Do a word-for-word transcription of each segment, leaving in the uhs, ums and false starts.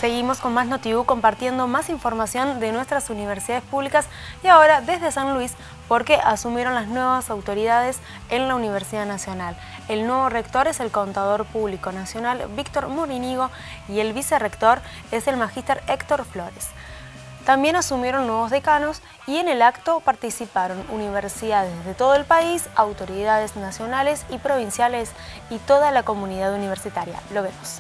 Seguimos con más NotiU compartiendo más información de nuestras universidades públicas y ahora desde San Luis porque asumieron las nuevas autoridades en la Universidad Nacional. El nuevo rector es el Contador Público Nacional Víctor Morinigo y el vicerrector es el magíster Héctor Flores. También asumieron nuevos decanos y en el acto participaron universidades de todo el país, autoridades nacionales y provinciales y toda la comunidad universitaria. Lo vemos.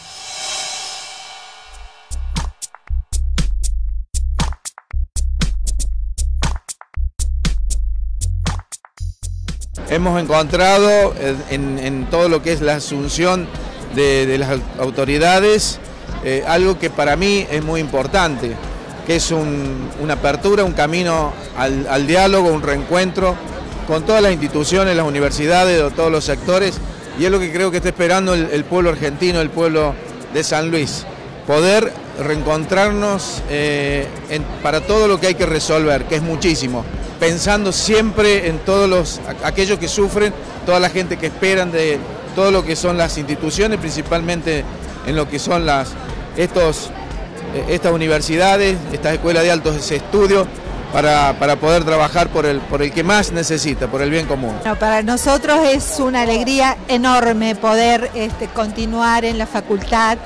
Hemos encontrado en, en todo lo que es la asunción de, de las autoridades eh, algo que para mí es muy importante, que es un, una apertura, un camino al, al diálogo, un reencuentro con todas las instituciones, las universidades, de todos los sectores, y es lo que creo que está esperando el, el pueblo argentino, el pueblo de San Luis, poder reencontrarnos eh, en, para todo lo que hay que resolver, que es muchísimo, pensando siempre en todos los aquellos que sufren, toda la gente que esperan de todo lo que son las instituciones, principalmente en lo que son las estos estas universidades, estas escuelas de altos estudios, para, para poder trabajar por el, por el que más necesita, por el bien común. Bueno, para nosotros es una alegría enorme poder este, continuar en la facultad,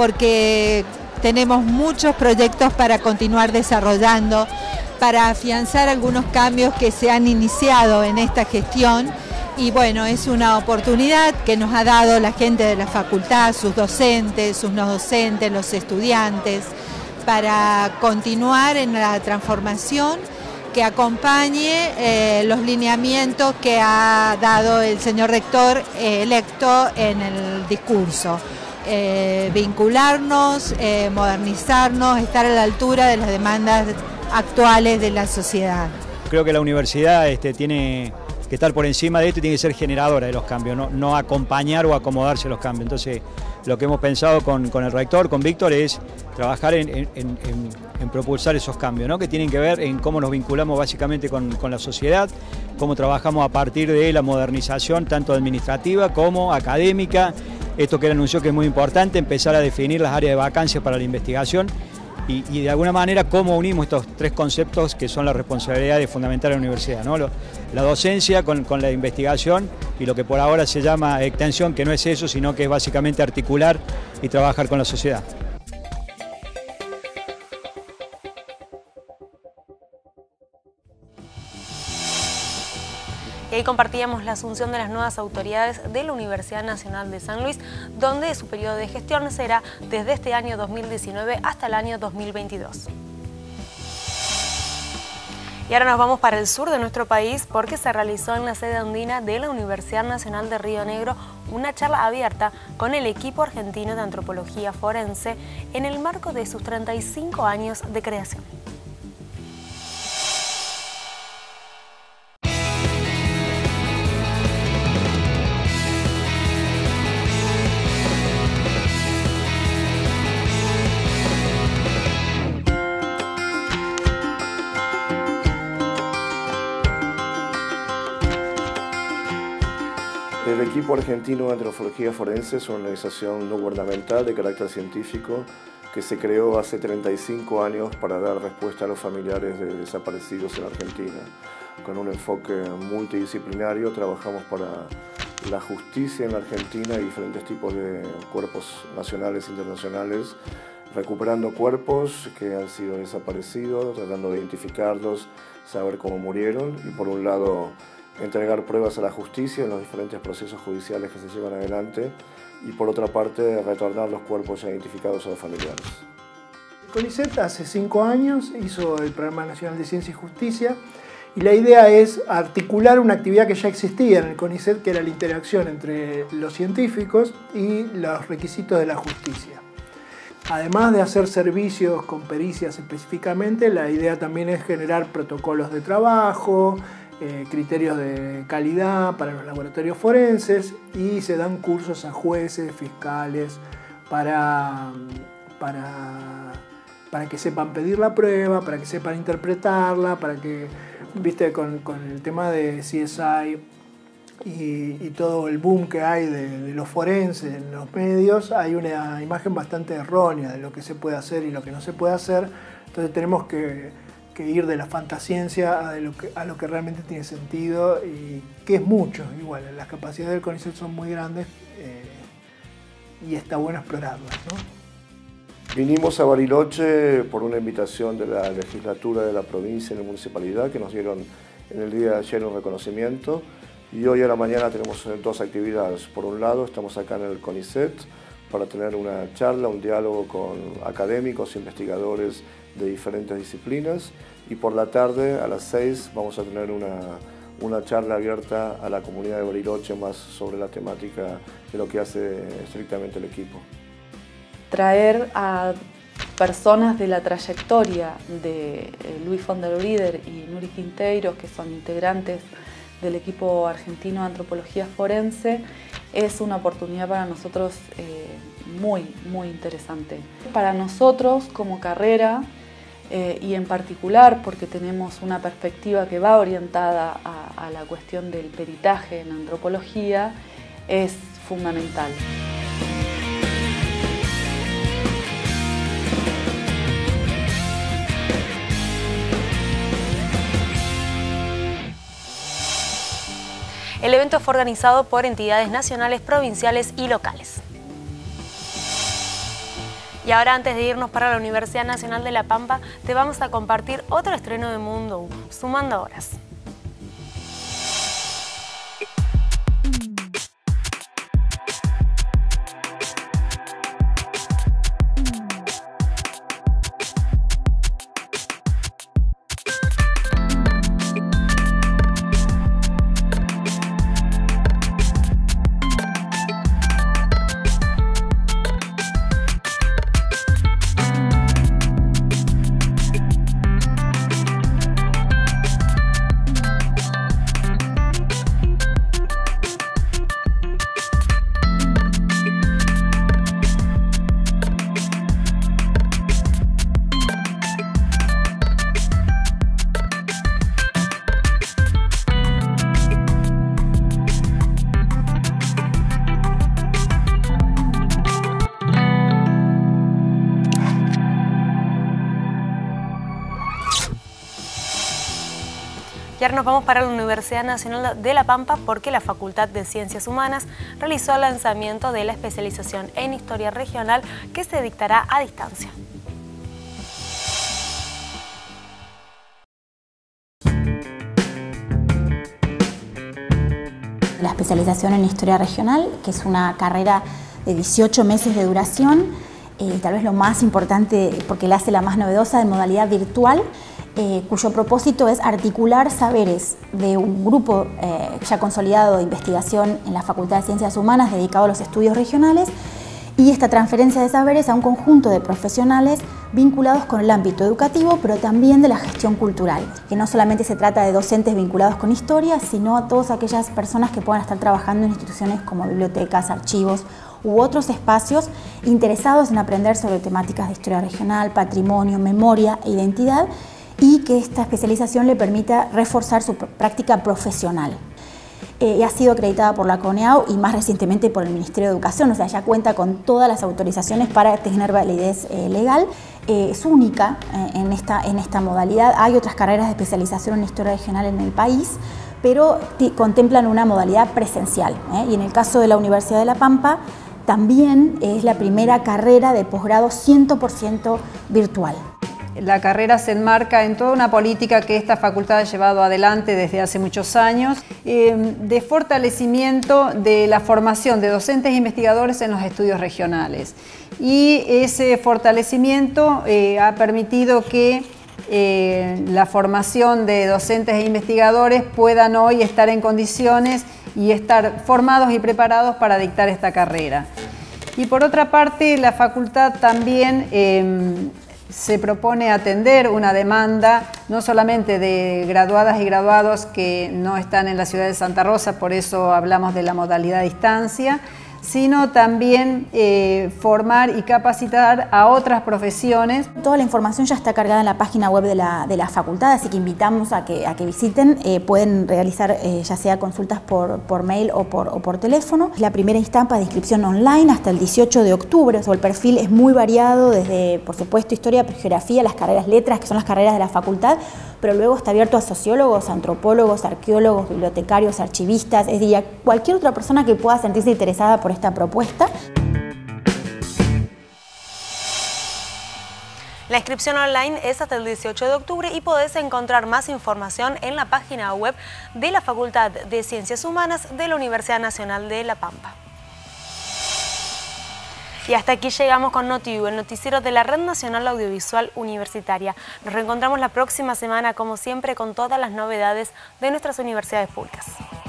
porque tenemos muchos proyectos para continuar desarrollando, para afianzar algunos cambios que se han iniciado en esta gestión. Y bueno, es una oportunidad que nos ha dado la gente de la facultad, sus docentes, sus no docentes, los estudiantes, para continuar en la transformación que acompañe eh, los lineamientos que ha dado el señor rector eh, electo en el discurso. Eh, vincularnos, eh, modernizarnos, estar a la altura de las demandas actuales de la sociedad. Creo que la universidad este, tiene que estar por encima de esto y tiene que ser generadora de los cambios, no, no acompañar o acomodarse a los cambios. Entonces, lo que hemos pensado con, con el rector, con Víctor, es trabajar en, en, en, en propulsar esos cambios, ¿no? Que tienen que ver en cómo nos vinculamos básicamente con, con la sociedad, cómo trabajamos a partir de la modernización tanto administrativa como académica. Esto que él anunció que es muy importante, empezar a definir las áreas de vacancia para la investigación. Y, y de alguna manera cómo unimos estos tres conceptos que son la responsabilidad de fundamental de la universidad, ¿no? Lo, la docencia con, con la investigación y lo que por ahora se llama extensión, que no es eso, sino que es básicamente articular y trabajar con la sociedad. Y ahí compartíamos la asunción de las nuevas autoridades de la Universidad Nacional de San Luis, donde su periodo de gestión será desde este año dos mil diecinueve hasta el año dos mil veintidós. Y ahora nos vamos para el sur de nuestro país porque se realizó en la sede andina de la Universidad Nacional de Río Negro una charla abierta con el equipo argentino de antropología forense en el marco de sus treinta y cinco años de creación. El equipo argentino de antropología forense es una organización no gubernamental de carácter científico que se creó hace treinta y cinco años para dar respuesta a los familiares de desaparecidos en Argentina. Con un enfoque multidisciplinario trabajamos para la justicia en la Argentina y diferentes tipos de cuerpos nacionales e internacionales, recuperando cuerpos que han sido desaparecidos, tratando de identificarlos, saber cómo murieron y por un lado entregar pruebas a la justicia en los diferentes procesos judiciales que se llevan adelante y por otra parte retornar los cuerpos ya identificados a los familiares. El CONICET hace cinco años hizo el Programa Nacional de Ciencia y Justicia y la idea es articular una actividad que ya existía en el CONICET, que era la interacción entre los científicos y los requisitos de la justicia. Además de hacer servicios con pericias específicamente, la idea también es generar protocolos de trabajo, Eh, criterios de calidad para los laboratorios forenses y se dan cursos a jueces, fiscales para, para, para que sepan pedir la prueba, para que sepan interpretarla, para que, viste, con, con el tema de C S I y, y todo el boom que hay de, de los forenses en los medios, hay una imagen bastante errónea de lo que se puede hacer y lo que no se puede hacer. Entonces tenemos que, que ir de la fantasciencia a, de lo que, a lo que realmente tiene sentido, y que es mucho. Igual, las capacidades del CONICET son muy grandes eh, y está bueno explorarlas, ¿no? Vinimos a Bariloche por una invitación de la legislatura de la provincia y la municipalidad, que nos dieron en el día de ayer un reconocimiento, y hoy a la mañana tenemos dos actividades. Por un lado, estamos acá en el CONICET para tener una charla, un diálogo con académicos, investigadores de diferentes disciplinas, y por la tarde a las seis vamos a tener una, una charla abierta a la comunidad de Bariloche más sobre la temática de lo que hace estrictamente el equipo. Traer a personas de la trayectoria de Luis von der Wrieder y Nuri Quinteiros, que son integrantes del equipo argentino de antropología forense, es una oportunidad para nosotros eh, muy, muy interesante. Para nosotros como carrera, eh, y en particular porque tenemos una perspectiva que va orientada a, a la cuestión del peritaje en antropología, es fundamental. El evento fue organizado por entidades nacionales, provinciales y locales. Y ahora, antes de irnos para la Universidad Nacional de La Pampa, te vamos a compartir otro estreno de Mundo U, Sumando Horas. Y ahora nos vamos para la Universidad Nacional de La Pampa porque la Facultad de Ciencias Humanas realizó el lanzamiento de la especialización en Historia Regional que se dictará a distancia. La especialización en Historia Regional, que es una carrera de dieciocho meses de duración, eh, tal vez lo más importante porque la hace la más novedosa, de modalidad virtual, Eh, cuyo propósito es articular saberes de un grupo eh, ya consolidado de investigación en la Facultad de Ciencias Humanas dedicado a los estudios regionales, y esta transferencia de saberes a un conjunto de profesionales vinculados con el ámbito educativo, pero también de la gestión cultural, que no solamente se trata de docentes vinculados con historia, sino a todas aquellas personas que puedan estar trabajando en instituciones como bibliotecas, archivos u otros espacios interesados en aprender sobre temáticas de historia regional, patrimonio, memoria e identidad, y que esta especialización le permita reforzar su práctica profesional. Eh, ha sido acreditada por la CONEAU y más recientemente por el Ministerio de Educación, o sea, ya cuenta con todas las autorizaciones para tener validez eh, legal. Eh, es única eh, en, esta, en esta modalidad. Hay otras carreras de especialización en Historia Regional en el país, pero contemplan una modalidad presencial, ¿eh? Y en el caso de la Universidad de La Pampa, también es la primera carrera de posgrado cien por ciento virtual. La carrera se enmarca en toda una política que esta facultad ha llevado adelante desde hace muchos años, eh, de fortalecimiento de la formación de docentes e investigadores en los estudios regionales. Y ese fortalecimiento eh, ha permitido que eh, la formación de docentes e investigadores puedan hoy estar en condiciones y estar formados y preparados para dictar esta carrera. Y por otra parte, la facultad también eh, se propone atender una demanda no solamente de graduadas y graduados que no están en la ciudad de Santa Rosa, por eso hablamos de la modalidad a distancia, sino también eh, formar y capacitar a otras profesiones. Toda la información ya está cargada en la página web de la, de la facultad, así que invitamos a que, a que visiten. Eh, pueden realizar eh, ya sea consultas por, por mail o por, o por teléfono. La primera instancia de inscripción online hasta el dieciocho de octubre. O sea, el perfil es muy variado, desde, por supuesto, historia, geografía, las carreras letras, que son las carreras de la facultad, pero luego está abierto a sociólogos, antropólogos, arqueólogos, bibliotecarios, archivistas, es decir, cualquier otra persona que pueda sentirse interesada por esta propuesta. La inscripción online es hasta el dieciocho de octubre y podés encontrar más información en la página web de la Facultad de Ciencias Humanas de la Universidad Nacional de La Pampa. Y hasta aquí llegamos con NotiU, el noticiero de la Red Nacional Audiovisual Universitaria. Nos reencontramos la próxima semana, como siempre, con todas las novedades de nuestras universidades públicas.